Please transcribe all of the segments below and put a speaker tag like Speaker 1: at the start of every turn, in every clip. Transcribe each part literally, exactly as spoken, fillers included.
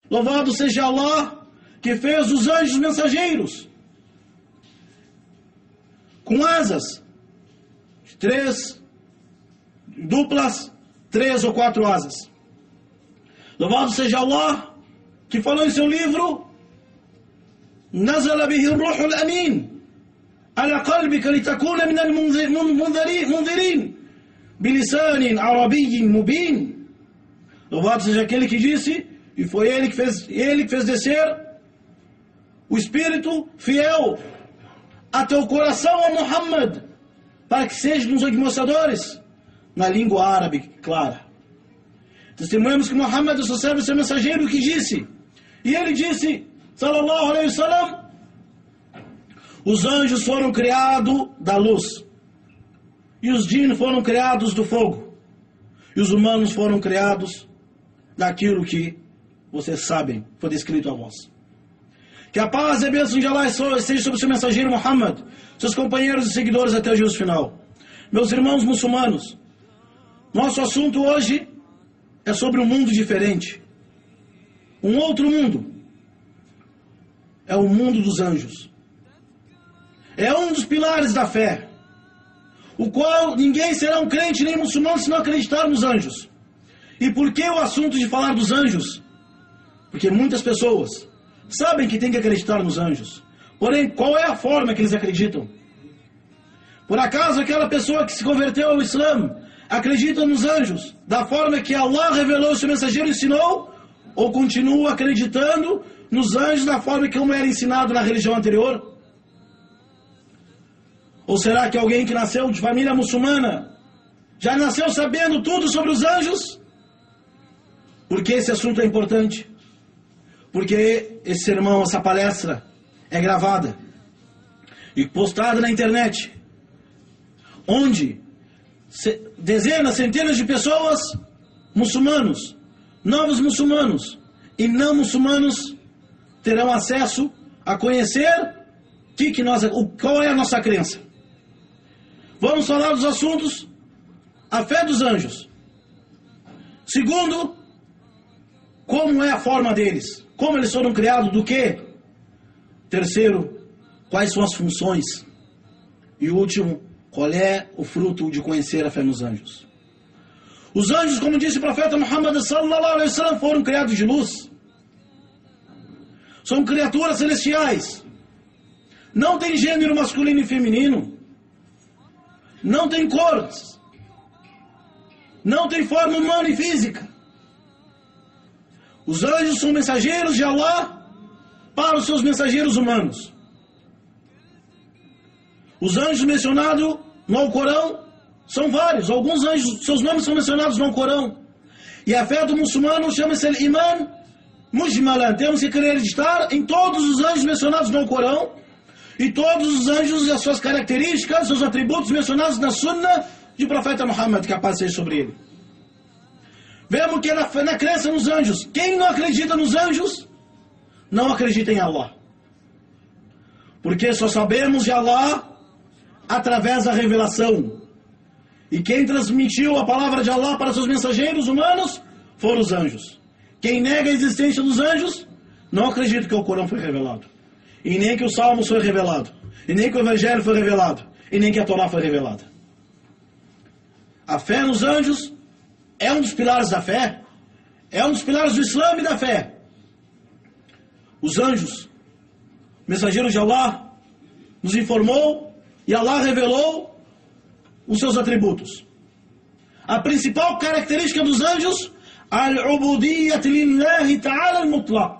Speaker 1: Louvado seja Allah, que fez os anjos mensageiros com asas, três, duplas, três ou quatro asas. Louvado seja Allah, que falou em seu livro: Nazala bihi ar-ruh al-amin ala qalbika litakuna min al-munzirin bilisanin arabiyyin mubin. Louvado seja aquele que disse, e foi ele que fez, ele que fez descer o Espírito fiel a teu coração, ó Muhammad, para que seja nos demonstradores na língua árabe clara. Testemunhamos que Muhammad é seu servo e seu mensageiro que disse, e ele disse, sallallahu alaihi wasallam, os anjos foram criados da luz, e os jinn foram criados do fogo, e os humanos foram criados daquilo que vocês sabem, foi descrito a vós. Que a paz e a bênção de Allah esteja sobre o seu mensageiro Muhammad, seus companheiros e seguidores até o juízo final. Meus irmãos muçulmanos, nosso assunto hoje é sobre um mundo diferente. Um outro mundo. É o mundo dos anjos. É um dos pilares da fé, o qual ninguém será um crente nem muçulmano se não acreditar nos anjos. E por que o assunto de falar dos anjos? Porque muitas pessoas sabem que tem que acreditar nos anjos. Porém, qual é a forma que eles acreditam? Por acaso aquela pessoa que se converteu ao Islã acredita nos anjos da forma que Allah revelou, o seu mensageiro ensinou? Ou continua acreditando nos anjos da forma como era ensinado na religião anterior? Ou será que alguém que nasceu de família muçulmana já nasceu sabendo tudo sobre os anjos? Por que esse assunto é importante? Porque esse sermão, essa palestra é gravada e postada na internet, onde dezenas, centenas de pessoas, muçulmanos, novos muçulmanos e não muçulmanos, terão acesso a conhecer que que nós, qual é a nossa crença. Vamos falar dos assuntos: a fé dos anjos. Segundo, como é a forma deles, como eles foram criados, do que? Terceiro, quais são as funções? E último, qual é o fruto de conhecer a fé nos anjos? Os anjos, como disse o profeta Muhammad sallallahu alaihi wasallam, foram criados de luz. São criaturas celestiais. Não tem gênero masculino e feminino. Não tem cores. Não tem forma humana e física. Os anjos são mensageiros de Allah para os seus mensageiros humanos. Os anjos mencionados no Alcorão são vários. Alguns anjos, seus nomes são mencionados no Alcorão. E a fé do muçulmano chama-se Iman Mujmalan. Temos que acreditar em todos os anjos mencionados no Alcorão e todos os anjos e as suas características, seus atributos mencionados na Sunna de profeta Muhammad, que a paz seja sobre ele. Vemos que na, na crença nos anjos, quem não acredita nos anjos, não acredita em Allah. Porque só sabemos de Allah através da revelação. E quem transmitiu a palavra de Allah para seus mensageiros humanos foram os anjos. Quem nega a existência dos anjos, não acredita que o Corão foi revelado. E nem que o Salmos foi revelado. E nem que o Evangelho foi revelado. E nem que a Torá foi revelada. A fé nos anjos é um dos pilares da fé. É um dos pilares do Islã e da fé. Os anjos, mensageiros de Allah, nos informou e Allah revelou os seus atributos. A principal característica dos anjos, al-ubudiyyat lillahi ta'ala al-mutlaq.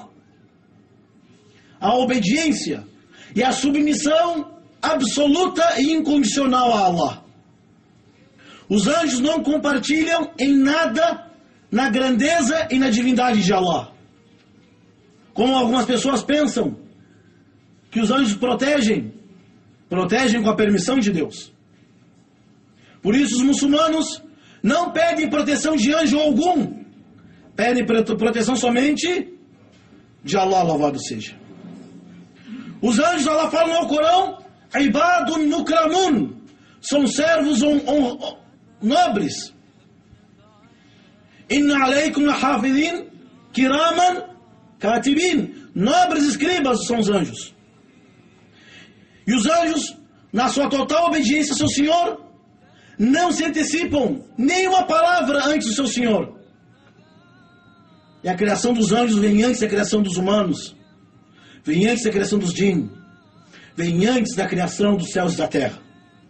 Speaker 1: A obediência e a submissão absoluta e incondicional a Allah. Os anjos não compartilham em nada na grandeza e na divindade de Allah. Como algumas pessoas pensam que os anjos protegem, protegem com a permissão de Deus. Por isso os muçulmanos não pedem proteção de anjo algum, pedem proteção somente de Allah, louvado seja. Os anjos, Allah fala no Alcorão, ibadun mukramun, são servos on, on, nobres. Inna alaykum lahafidhin kiraman katibin, nobres escribas são os anjos. E os anjos, na sua total obediência ao seu Senhor, não se antecipam nenhuma palavra antes do seu Senhor. E a criação dos anjos vem antes da criação dos humanos, vem antes da criação dos jinn, vem antes da criação dos céus e da terra.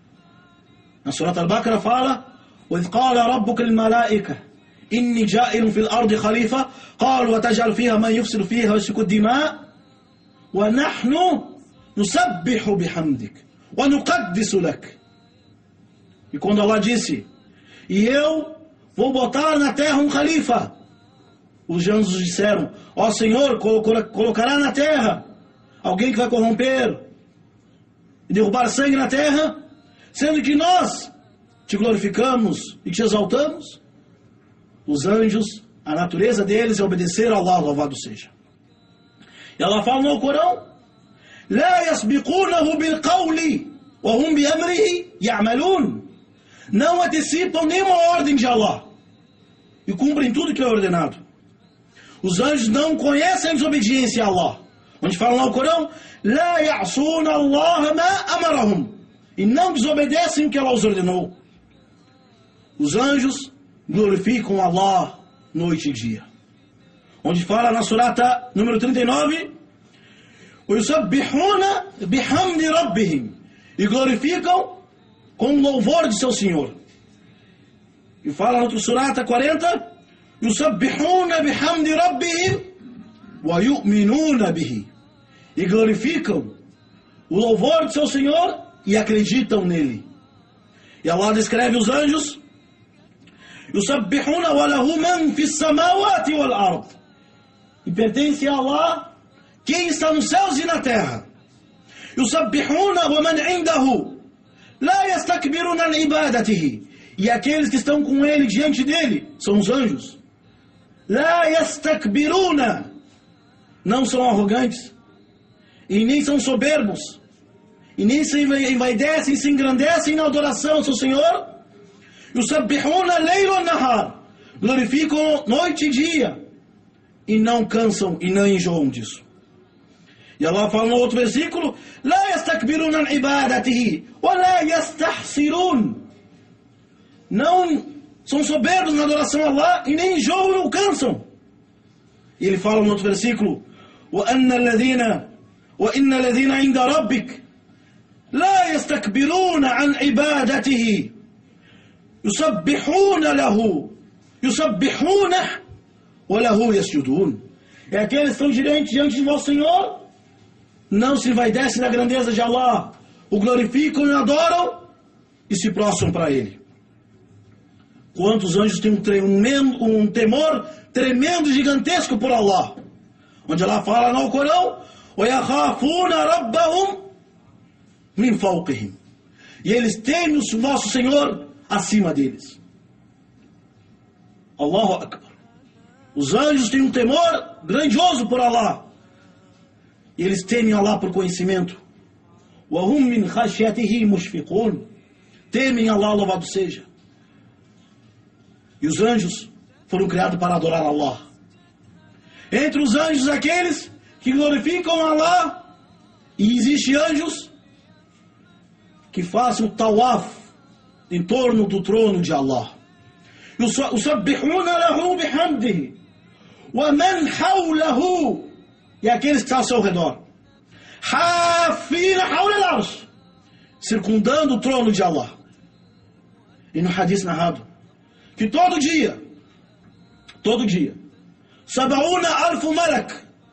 Speaker 1: Na Surat Al-Baqarah fala: وَإِذْ قَالَ رَبُّكَ لِلْمَلَائِكَةِ إِنِّي جَائِلٌ فِي الْأَرْضِ خَلِيفَةً قَالُوا وَتَجْعَلُ فِيهَا مَن يُفْسِدُ فِيهَا وَيَسْفِكُ الدِّمَاءَ وَنَحْنُ نُسَبِّحُ بِحَمْدِكَ وَنُقَدِّسُ لَكَ. E quando Allah disse: e eu vou botar na terra um califa, os anjos disseram: ó Senhor, colocará na terra alguém que vai corromper e derrubar sangue na terra, sendo que nós te glorificamos e te exaltamos. Os anjos, a natureza deles é obedecer a Allah, louvado seja. E Allah fala no Corão: لا يسبقونه بالقول وهم بأمره يعملون. Não antecipam nenhuma ordem de Allah e cumprem tudo que é ordenado. Os anjos não conhecem a desobediência a Allah, onde fala no Corão: لا يعصون الله ما أمرهم. E não desobedecem o que Allah os ordenou. Os anjos glorificam Allah noite e dia, onde fala na surata número trinta e nove: وَيُسَبِّحُونَ بِحَمْدِ رَبِّهِمْ. E glorificam com o louvor de seu Senhor. E fala na outra surata quarenta: يُسَبِّحُونَ بِحَمْدِ رَبِّهِمْ وَيُؤْمِنُونَ بِهِ. E glorificam o louvor de seu Senhor e acreditam nele. E Allah descreve os anjos: يُسَبِّحُونَ وَلَهُ مَنْ فِي السَّمَاوَاتِ وَالْأَرْضِ. E pertence a Allah quem está nos céus e na terra. يُسَبِّحُونَ وَمَنْ عِنْدَهُ لَا يَسْتَكْبِرُونَ عَنْ عِبَادَتِهِ. E aqueles que estão com ele, diante dele, são os anjos. لَا يَسْتَكْبِرُونَ. Não são arrogantes, e nem são soberbos, e nem se envaidecem, se engrandecem na adoração ao seu Senhor. يُسَبِّحُونَ لَيْلُ وَالنَّهَارِ. Glorificam noite e dia, e não cansam e não enjoam disso. E Allah fala no outro versículo: لا يستكبرون عن عبادته ولا يستحسرون. Não são soberbos na adoração a Allah e nem enjoam e não cansam. E ele fala no outro versículo: وأن الذين وإن الذين عند ربك لا يستكبرون عن عبادته يسبحون له يسبحونه وله يسجدون. É aqueles que estão diante, diante de vosso Senhor, não se envaidecem na grandeza de Allah, o glorificam e adoram e se prostram para Ele. Quantos anjos têm um, tremendo, um temor tremendo, gigantesco por Allah, onde Allah fala no Corão: وَيَخَافُونَ رَبَّهُمْ مِنْ فَوْقِهِمْ. E eles temem o nosso Senhor acima deles. Allahu Akbar. Os anjos têm um temor grandioso por Allah, e eles temem Allah por conhecimento. وَهُمْ مِنْ خَشْيَتِهِ مُشْفِقُونَ. Temem Allah, louvado seja. E os anjos foram criados para adorar Allah. Entre os anjos, aqueles que glorificam Allah, e existem anjos que façam tawaf em torno do trono de Allah. يُسَبِّحُونَ لَهُ بِحَمْدِهِ وَمَنْ حَوْلَهُ. E aqueles que estão ao seu redor, حَافِينَ حَوْلَ الْعَرْشِ, circundando o trono de Allah. E no hadith narrado que todo dia, todo dia, sab'una alfu malak,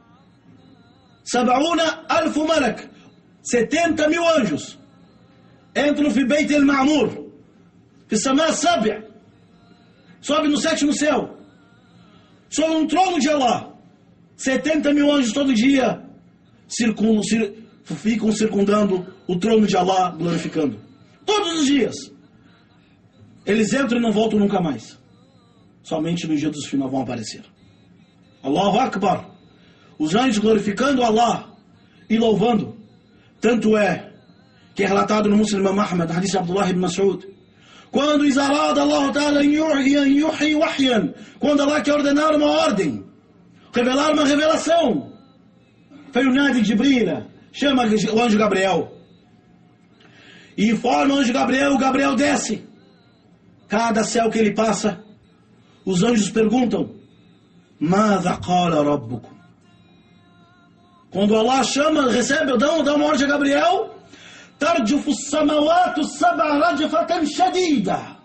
Speaker 1: sab'una alfu malak, setenta mil anjos entram fi Beit el-Ma'mur, fi Samá Sabi', sobe no sétimo céu, sobre um trono de Allah. setenta mil anjos todo dia circundam, cir, ficam circundando o trono de Allah, glorificando. Todos os dias. Eles entram e não voltam nunca mais. Somente no dia dos final vão aparecer. Allahu Akbar. Os anjos glorificando Allah e louvando. Tanto é que é relatado no Muslim Ahmad, hadith de Abdullah ibn Mas'ud, quando izarada Allah Ta'ala yuhi wahyan, quando Allah quer ordenar uma ordem, revelar uma revelação. Fayunadi Jibril, chama o anjo Gabriel. E informa o anjo Gabriel, o Gabriel desce. Cada céu que ele passa, os anjos perguntam: Mada qala rabbukum? Quando Allah chama, recebe, dá, dá uma ordem a Gabriel: Tarjufu as-samawatu sab'a rajfatan shadida.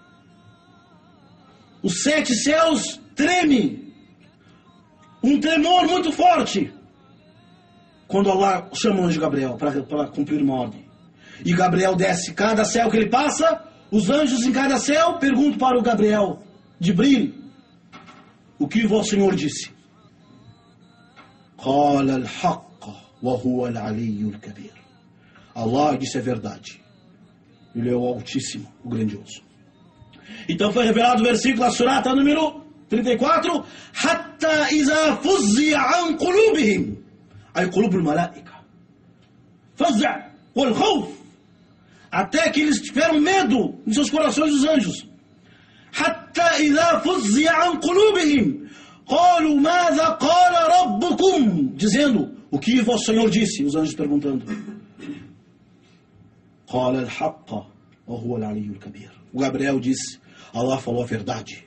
Speaker 1: Os sete céus tremem, um tremor muito forte, quando Allah chama o anjo Gabriel para cumprir uma ordem. E Gabriel desce, cada céu que ele passa, os anjos em cada céu perguntam para o Gabriel, Jibril, o que o Senhor disse? Qala al-haqq wa huwa al-aliyyu al-kabir. Allah disse a verdade. Ele é o Altíssimo, o Grandioso. Então foi revelado o versículo, a surata número trinta e quatro, Hatta iza fuzzi'a an qulubihim, ay qulubul malaika, fazza' wal khawf, até que eles tiveram medo em seus corações dos anjos. Hatta iza fuzzi'a an qulubihim, qalu madha qala rabbukum, dizendo, o que vosso Senhor disse? Os anjos perguntando. Qala al-haqq wa huwa al-aliyyu al-kabir. O Gabriel disse, Allah falou a verdade.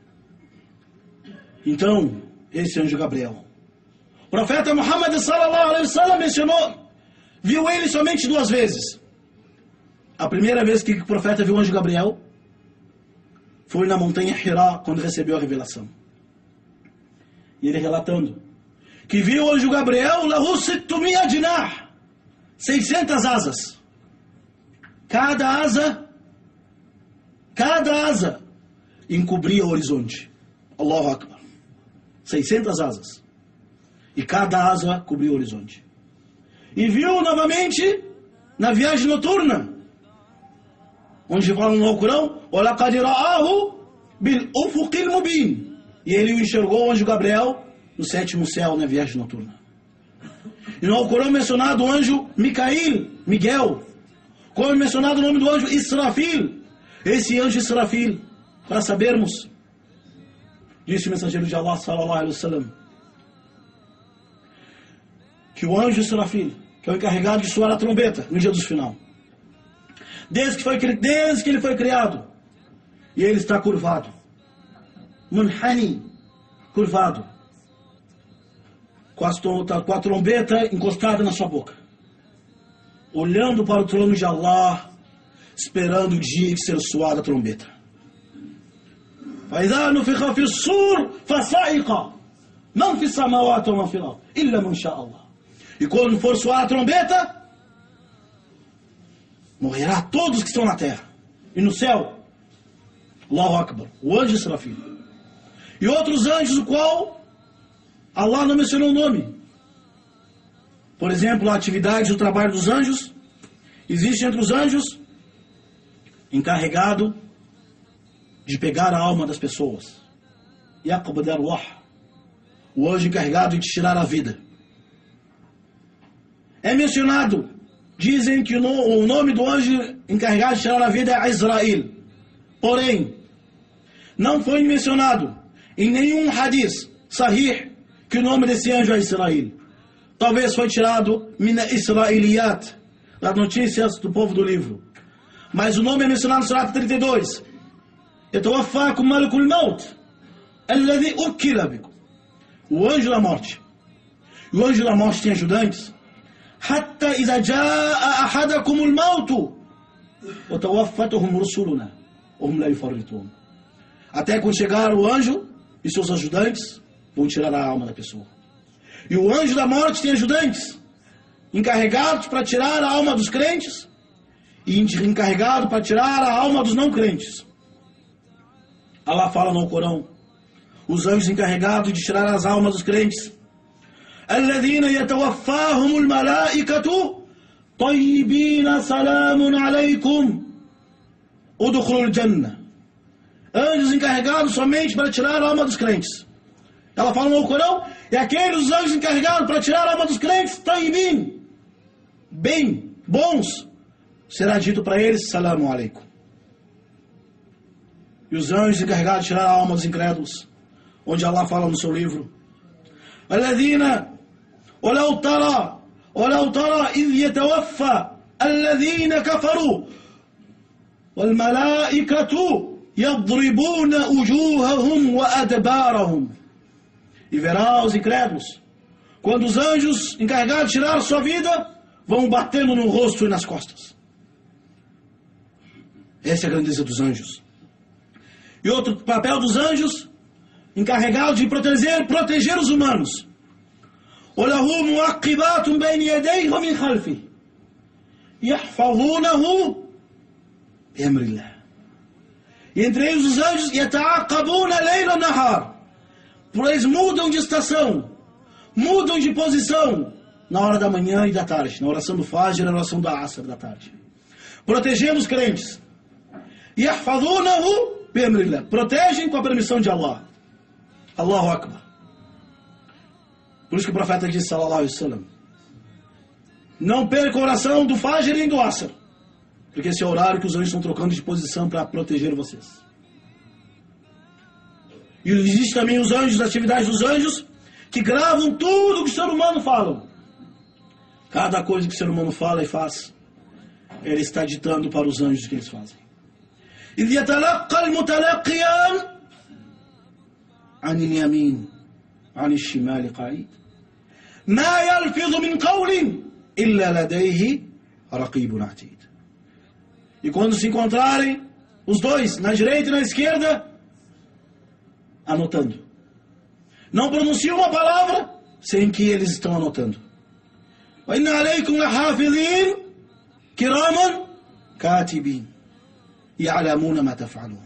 Speaker 1: Então, esse anjo Gabriel, o profeta Muhammad sallallahu alaihi wasallam mencionou, viu ele somente duas vezes. A primeira vez que o profeta viu o anjo Gabriel foi na montanha Hira, quando recebeu a revelação. E ele relatando que viu o anjo Gabriel, lahu sittumia jinah, seiscentas asas. Cada asa, cada asa encobria o horizonte. Allahu Akbar. seiscentas asas. E cada asa cobria o horizonte. E viu novamente na viagem noturna, onde fala no Alcorão, وَلَقَدْ رَآهُ بِالْأُفُقِ الْمُبِينِ. E ele o enxergou, o anjo Gabriel, no sétimo céu, na viagem noturna. E no Alcorão mencionado o anjo Micail, Miguel. Como mencionado o nome do anjo Israfil. Esse anjo Israfil, para sabermos, disse o mensageiro de Allah sallallahu alaihi wasallam, que o anjo Israfil, que é o encarregado de soar a trombeta no dia do final, desde que, foi, desde que ele foi criado, e ele está curvado, munhani, curvado, com a, com a trombeta encostada na sua boca, olhando para o trono de Allah, esperando o dia de ser soada a trombeta. فَإِذَا نُفِخَ فِي الصُّورِ فَصَعِقَ مَنْ فِي السَّمَاوَاتِ وَمَنْ فِي الْأَرْضِ إِلَّا مَنْ شَاءَ اللَّهُ. E quando for soar a trombeta, morrerá todos que estão na terra e no céu. Allahu Akbar, o anjo Israfil. E outros anjos, o qual Allah não mencionou o nome. Por exemplo, a atividade do trabalho dos anjos. Existe entre os anjos encarregado de pegar a alma das pessoas. Yaqbad arwah, o anjo encarregado de tirar a vida. É mencionado, dizem que o nome do anjo encarregado de tirar a vida é Israel. Porém, não foi mencionado em nenhum hadith sahih que o nome desse anjo é Israel. Talvez foi tirado mina Israeliyat, das notícias do povo do livro. Mas o nome é mencionado no Surah trinta e dois. Yatawaffakum malakul maut, alladhi ukila bikum. O anjo da morte. E o anjo da morte tem ajudantes. Hatta idha jaa ahadakumul maut, wa tawaffatuhum rusuluna, wa hum la yufarritun. Até quando chegar o anjo e seus ajudantes, vão tirar a alma da pessoa. E o anjo da morte tem ajudantes, encarregados para tirar a alma dos crentes e encarregado para tirar a alma dos não crentes. Allah fala no Corão, os anjos encarregados de tirar as almas dos crentes. الذين يتوفاهم الملائكة طيبين سلام عليكم ادخلوا الجنة. Anjos encarregados somente para tirar a alma dos crentes. Ela fala no Corão, e aqueles anjos encarregados para tirar a alma dos crentes, taibin, bem, bons, será dito para eles, salamu alaikum. E os anjos encarregados de tirar a alma dos incrédulos, onde Allah fala no seu livro, الذين ولو ترى ولو ترى إذ يتوفى الذين كفروا والملائكة يضربون وجوههم وأدبارهم. E verá os incrédulos, quando os anjos encarregados de tirar a sua vida, vão batendo no rosto e nas costas. Essa é a grandeza dos anjos. E outro papel dos anjos, encarregado de proteger, proteger os humanos. وَلَهُ مُعَقِّبَاتٌ بَيْنِ يَدَيْهِ وَمِنْ خَلْفِهِ يَحْفَظُونَهُ بِأَمْرِ اللَّهِ. E entre eles os anjos, يَتَعَقَّبُونَ لَيْلَ نَهَارٍ. Eles mudam de estação, mudam de posição na hora da manhã e da tarde, na oração do Fajr e na oração da Asr da tarde, protegendo os crentes. يَحْفَظُونَهُ بِأَمْرِ اللَّهِ. Protegem com a permissão de Allah. Allahu Akbar. Por isso que o profeta disse, sallallahu alaihi wasallam, não perca a oração do Fajr nem do Asr, porque esse é o horário que os anjos estão trocando de posição para proteger vocês. E existe também os anjos, as atividades dos anjos, que gravam tudo que o ser humano fala. Cada coisa que o ser humano fala e faz, ele está ditando para os anjos que eles fazem. إِذْ يَتَلَقَّى الْمُتَلَقِّيَانِ عَنِ الْيَمِينِ عَنِ الشِّمَالِ قَعِيدٌ مَا يَلْفِظُ مِنْ قَوْلٍ إِلَّا لَدَيْهِ رَقِيبٌ عَتِيدٌ. E quando se encontrarem, os dois, na direita e na esquerda, anotando. Não pronunciam uma palavra sem que eles estão anotando. وَإِنَّ عَلَيْكُمْ لَحَافِظِينَ كِرَامًا كَاتِبِينَ يَعْلَمُونَ مَا تَفْعَلُونَ.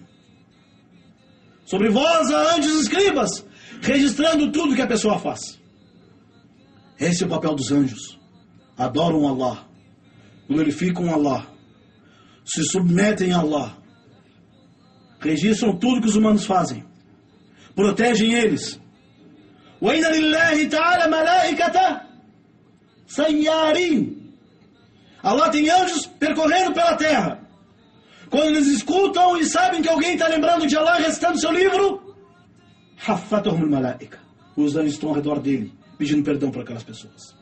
Speaker 1: Sobre vós há anjos escribas, registrando tudo que a pessoa faz. Esse é o papel dos anjos. Adoram Allah, glorificam Allah, se submetem a Allah, registram tudo que os humanos fazem, protegem eles. وَإِنَّ لِلَّهِ تَعَالَى مَلَائِكَةً سَيَّارِينَ. Allah tem anjos percorrendo pela terra. Quando eles escutam e sabem que alguém está lembrando de Allah, recitando seu livro, حَفَّتَهُمُ الْمَلَائِكَةِ. Os anjos estão ao redor dele, pedindo perdão para aquelas pessoas.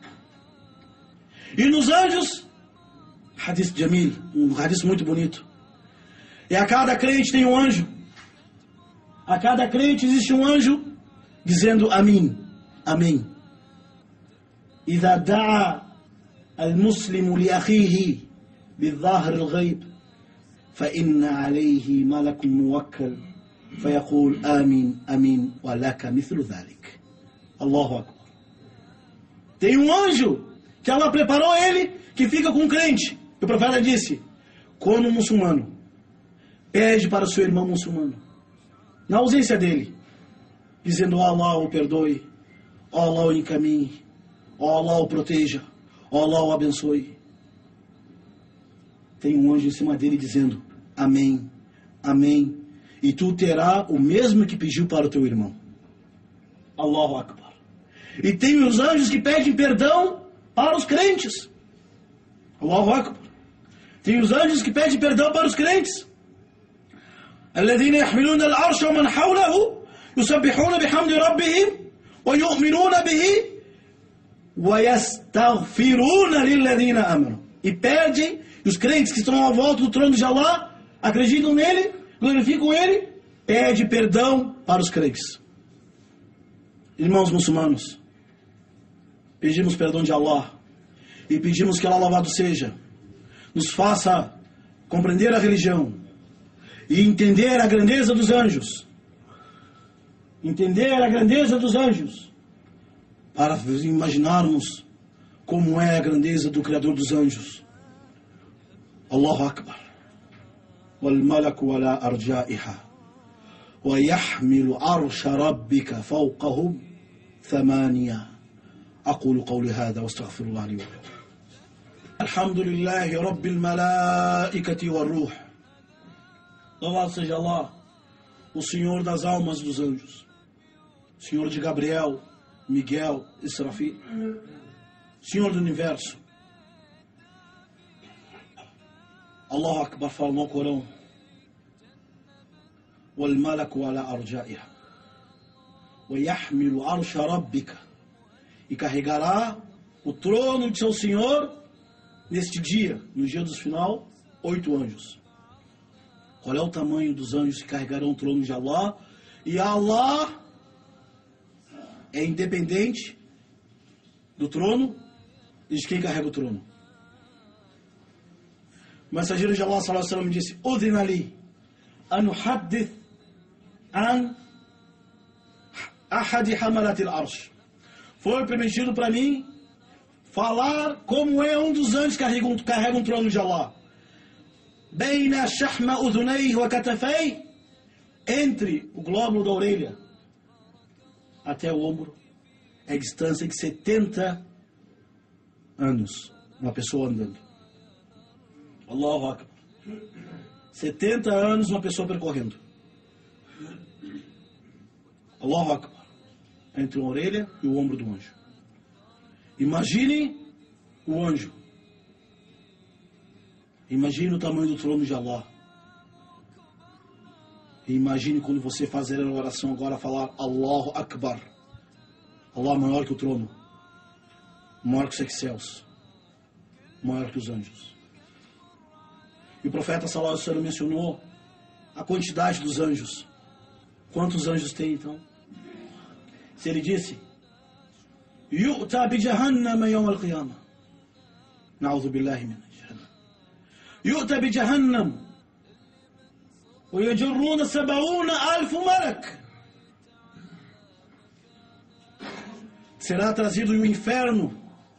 Speaker 1: E nos anjos, hadith jamil, um hadith muito bonito. E a cada crente tem um anjo. A cada crente existe um anjo dizendo Amin, Amém. إذا دعا المسلم لأخيه بالظاهر الغيب فإن عليه ملك موكل فيقول آمين آمين ولك مثل ذلك. Allahu Akbar. Tem um anjo que Allah preparou ele, que fica com o crente. O profeta disse, quando um muçulmano pede para o seu irmão muçulmano, na ausência dele, dizendo, ó Allah o perdoe, ó Allah o encaminhe, ó Allah o proteja, ó Allah o abençoe. Tem um anjo em cima dele dizendo, amém, amém, e tu terás o mesmo que pediu para o teu irmão. Allahu Akbar. E tem os anjos que pedem perdão para os crentes. Allahu Akbar. Tem os anjos que pedem perdão para os crentes. الذين يحملون العرش ومن حوله يسبحون بحمد ربهم ويؤمنون به ويستغفرون للذين آمنوا. E pedem, e os crentes que estão à volta do trono de Allah, acreditam nele, glorificam ele, pede perdão para os crentes. Irmãos muçulmanos, pedimos perdão de Allah e pedimos que Allah louvado seja, nos faça compreender a religião e entender a grandeza dos anjos. Entender a grandeza dos anjos, para imaginarmos como é a grandeza do Criador dos anjos. Allahu Akbar. وَالْمَلَكُ وَلَا أَرْجَائِهَا وَيَحْمِلُ عَرْشَ رَبِّكَ فَوْقَهُمْ ثَمَانِيَةً. أقول قولي هذا واستغفر الله لي ولكم. الحمد لله رب الملائكة والروح. Louvado seja Allah, o Senhor das almas dos anjos, Senhor de Gabriel, Miguel e Serafim, Senhor do universo. Allahu Akbar fala no Corão, وَالْمَلَكُ عَلَى أَرْجَائِهَا وَيَحْمِلُ عَرْشَ رَبِّكَ e carregará o trono de seu Senhor neste dia, no dia do final, oito anjos. Qual é o tamanho dos anjos que carregarão o trono de Allah? E Allah é independente do trono e de quem carrega o trono. O mensageiro de Allah sallallahu alaihi wasallam disse: "Udhina li an uhaddith an ahad hamalat al-arsh." Foi permitido para mim falar como é um dos anjos que carrega um, carrega um trono de Allah. Beina shahma udhunayhi wa katafayhi, entre o glóbulo da orelha até o ombro, é distância de setenta anos, uma pessoa andando. Allahu Akbar. setenta anos uma pessoa percorrendo. Allahu Akbar. Entre a orelha e o ombro do anjo. Imagine o anjo. Imagine o tamanho do trono de Allah. E imagine quando você fazer a oração agora, falar Allahu Akbar. Allah maior que o trono, maior que os sete céus, maior que os anjos. E o profeta sallallahu alaihi wasallam mencionou a quantidade dos anjos. Quantos anjos tem então? Se ele disse: Yu'ta bi jahannam yawm al-qiyamah. Na'udhu billahi min jahannam. Yu'ta bi jahannam wa yajruna sab'una alf malak. Será trazido o inferno,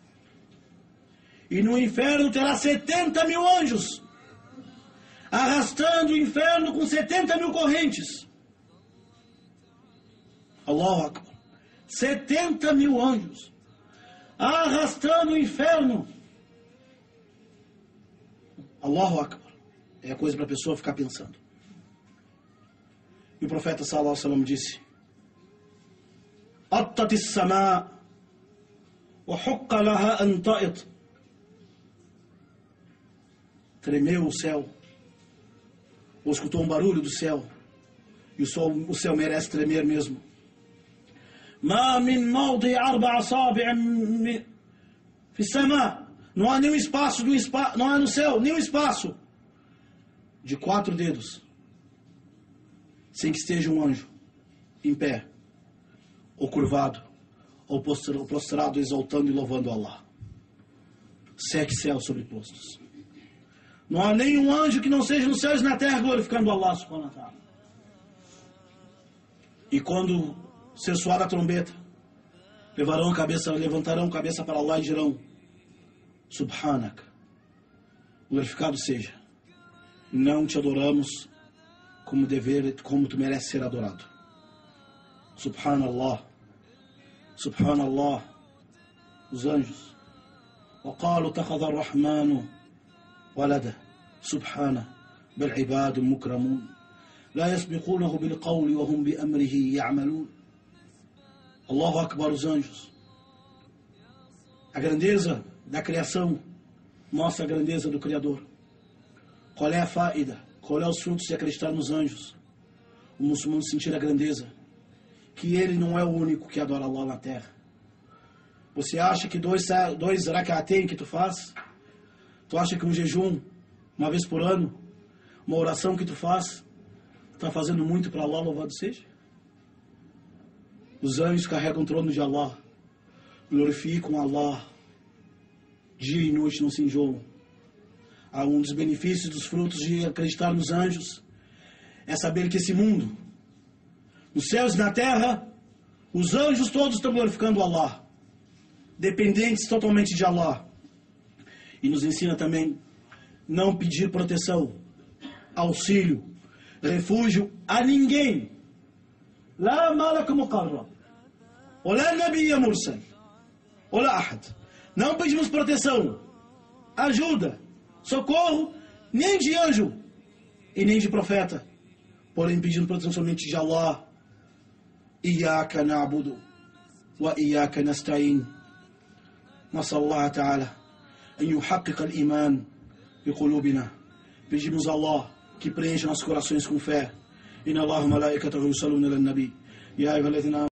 Speaker 1: e no inferno terá setenta mil anjos, arrastando o inferno com setenta mil correntes. Allahu Akbar. setenta mil anjos, arrastando o inferno. Allahu Akbar. É a coisa para a pessoa ficar pensando. E o profeta sallallahu alaihi wasallam disse: Attat as-samaa wa hukka laha an ta'it. Tremeu o céu, ou escutou um barulho do céu, e o céu, o céu merece tremer mesmo. Ma min mawdi arba asabi' fi as-samaa. Não há nenhum espaço, no espa, não há no céu nenhum espaço de quatro dedos sem que esteja um anjo em pé, ou curvado, ou prostrado, exaltando e louvando Allah. Sete céus sobrepostos. Não há nenhum anjo que não seja nos céus e na terra glorificando Allah subhanahu wa ta'ala. E quando ser soar a trombeta, levarão a cabeça, levantarão a cabeça para Allah e dirão: Subhanak, glorificado seja, não te adoramos como dever, como tu mereces ser adorado. Subhanallah, Subhanallah. Os anjos: وقالوا اتخذ الرحمن ولده سبحانه بل عباد مكرمون لا يسبقونه بالقول وهم بأمره يعملون. Allahu Akbar. Os anjos. A grandeza da criação mostra a grandeza do Criador. Qual é a faida? Qual é os frutos de acreditar nos anjos? O muçulmano sentir a grandeza, que ele não é o único que adora Allah na terra. Você acha que dois, dois rak'atain que tu faz, tu acha que um jejum, uma vez por ano, uma oração que tu faz, está fazendo muito para Allah, louvado seja? Os anjos carregam o trono de Allah, glorificam Allah, dia e noite não se enjoam. Há um dos benefícios, dos frutos de acreditar nos anjos, é saber que esse mundo, nos céus e na terra, os anjos todos estão glorificando Allah, dependentes totalmente de Allah. E nos ensina também não pedir proteção, auxílio, refúgio a ninguém. La malak muqarrab, olá nabiyya mursal, olá ahad. Não pedimos proteção, ajuda, socorro, nem de anjo e nem de profeta, porém pedindo proteção somente de Allah. Iyaka na'budu wa iyaka nasta'in. Nas'al Allah ta'ala an yuhaqqiq al-iman bi qulubina. Pedimos a Allah que preencha nossos corações com fé. Inna Allahu malaikatahu yusalluna ala nabi. Ya ayyuhalladhina